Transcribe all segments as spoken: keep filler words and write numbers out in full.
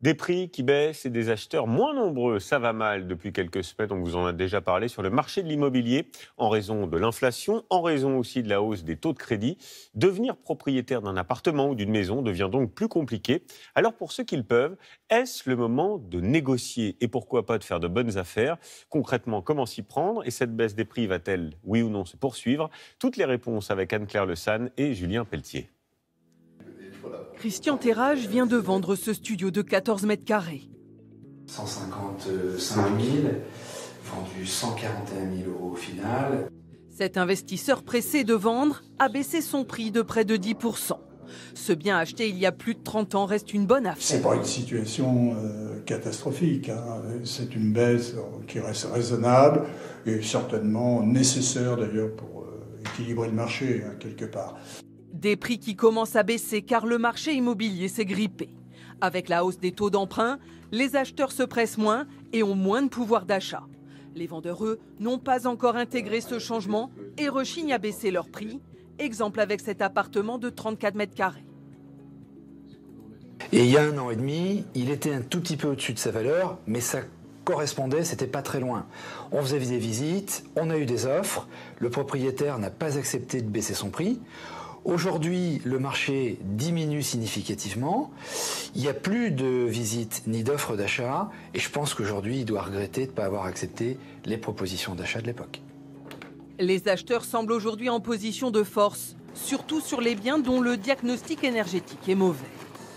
Des prix qui baissent et des acheteurs moins nombreux, ça va mal depuis quelques semaines, on vous en a déjà parlé, sur le marché de l'immobilier, en raison de l'inflation, en raison aussi de la hausse des taux de crédit. Devenir propriétaire d'un appartement ou d'une maison devient donc plus compliqué. Alors pour ceux qui le peuvent, est-ce le moment de négocier et pourquoi pas de faire de bonnes affaires? Concrètement, comment s'y prendre? Et cette baisse des prix va-t-elle, oui ou non, se poursuivre? Toutes les réponses avec Anne-Claire Le San et Julien Pelletier. Christian Terrage vient de vendre ce studio de quatorze mètres carrés. cent cinquante-cinq mille, vendu cent quarante et un mille euros au final. Cet investisseur pressé de vendre a baissé son prix de près de dix pour cent. Ce bien acheté il y a plus de trente ans reste une bonne affaire. C'est pas une situation euh, catastrophique, hein. C'est une baisse qui reste raisonnable et certainement nécessaire d'ailleurs pour euh, équilibrer le marché, hein, quelque part. Des prix qui commencent à baisser car le marché immobilier s'est grippé. Avec la hausse des taux d'emprunt, les acheteurs se pressent moins et ont moins de pouvoir d'achat. Les vendeurs, eux, n'ont pas encore intégré ce changement et rechignent à baisser leur prix. Exemple avec cet appartement de trente-quatre mètres carrés. Et il y a un an et demi, il était un tout petit peu au-dessus de sa valeur, mais ça correspondait, c'était pas très loin. On faisait des visites, on a eu des offres, le propriétaire n'a pas accepté de baisser son prix. Aujourd'hui, le marché diminue significativement. Il n'y a plus de visites ni d'offres d'achat. Et je pense qu'aujourd'hui, il doit regretter de ne pas avoir accepté les propositions d'achat de l'époque. Les acheteurs semblent aujourd'hui en position de force, surtout sur les biens dont le diagnostic énergétique est mauvais.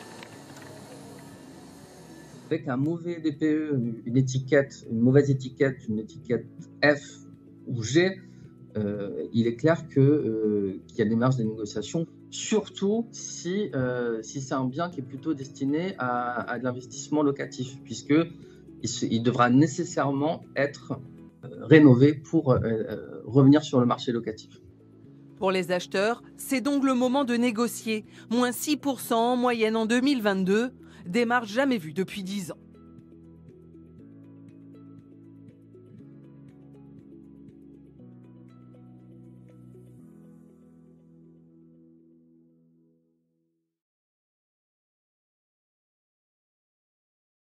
Avec un mauvais D P E, une étiquette, une mauvaise étiquette, une étiquette F ou G, Euh, il est clair que, euh, qu'il y a des marges de négociation, surtout si, euh, si c'est un bien qui est plutôt destiné à, à de l'investissement locatif, puisqu'il il devra nécessairement être euh, rénové pour euh, euh, revenir sur le marché locatif. Pour les acheteurs, c'est donc le moment de négocier. Moins six pour cent en moyenne en deux mille vingt-deux, des marges jamais vues depuis dix ans.